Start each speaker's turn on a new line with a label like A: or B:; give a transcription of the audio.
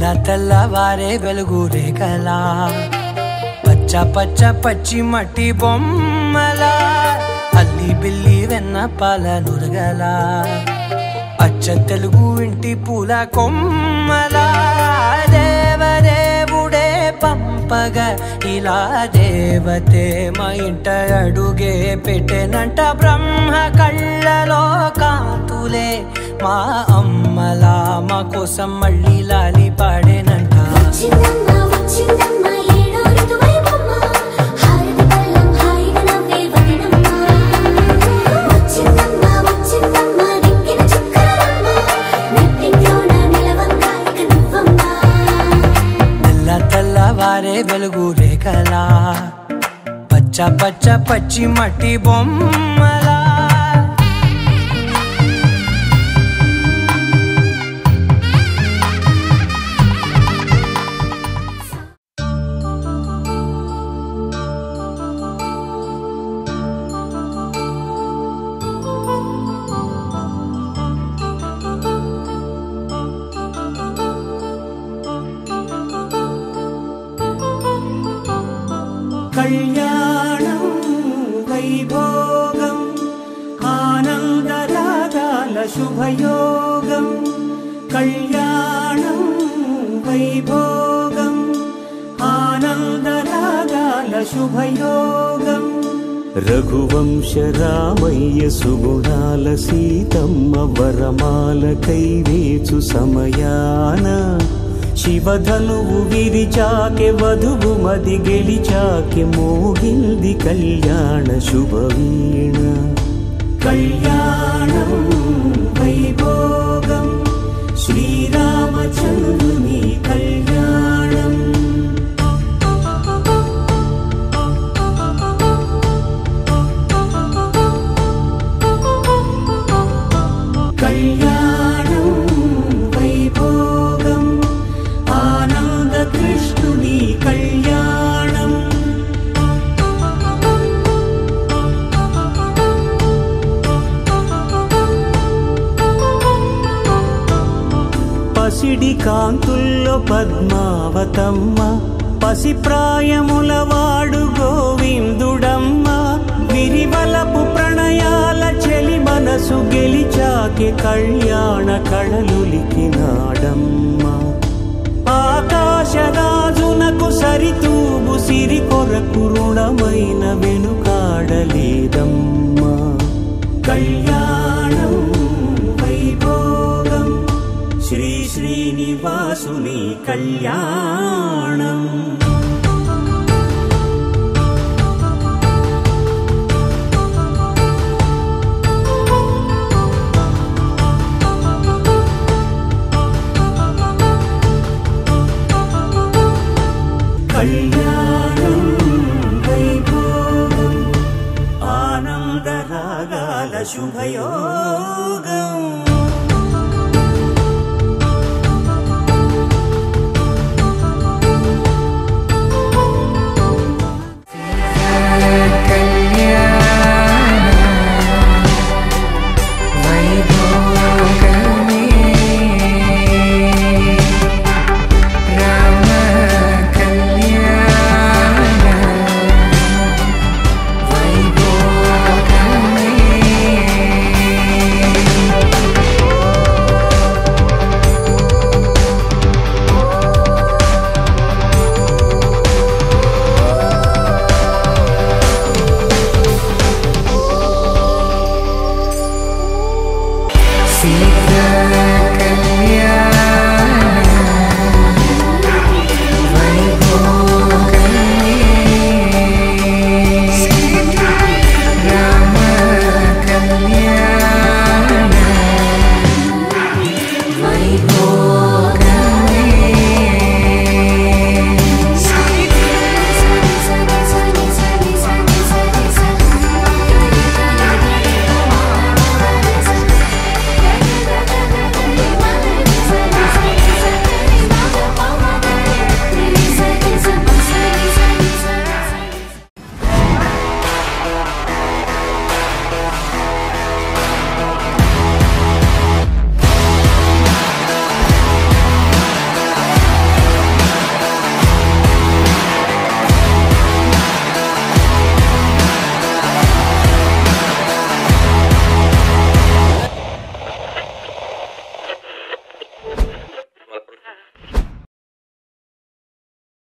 A: తెల్ల తెల్లవారే వెలుగు రేఖలా పచ్చ పచ్చ పచ్చి మట్టి బొమ్మలా అల్లి బిల్లి వెన్న పాల నురగలా అచ్చ తెలుగు ఇంటి పూల కొమ్మలా దేవదేవుడే పంపగా ఇలా దేవతే మా ఇంట అడుగే పెట్టెనంట బ్రహ్మ కళ్ళలో కాంతులే మా అమ్మలా మా కోసం మళ్ళీ లాలి పాడేనంట తెల్లవారే వెలుగు రేఖలా పచ్చ పచ్చ పచ్చి మట్టి బొమ్మలా
B: కళ్యాణం వైభోగం ఆనందరాగాల శుభయోగం కళ్యాణం వైభోగం ఆనందరాగాల శుభయోగం రఘువంశ రామయ్య సుగుణాల సీతమ్మ వరమాల కైవేచు సమయాన శివధనువు విరిచాకె వధువు మది గెలిచాకె మోగింది కళ్యాణ శుభవీణ కళ్యాణం వైభోగం శ్రీరామచంద్రుని కళ్యాణం కళ్యాణం వైభోగం ఆనంద కృష్ణుని కళ్యాణం పసిడి కాంతుల్లో పద్మావతమ్మ పసిప్రాయముల వాడు గోవిందుడమ్మ విరివలపు ప్రణయాల చెలి మనసు గెలిచాకే కళ్యాణ కళలులికినాడమ్మ ఆకాశరాజునకు సరితూగు సిరి కొరకు రుణమైన వెనుకాడలేదమ్మా కళ్యాణం వైభోగం శ్రీ శ్రీనివాసుని కళ్యాణం కళ్యాణం వైభోగం ఆనందరాగాల శుభయోగం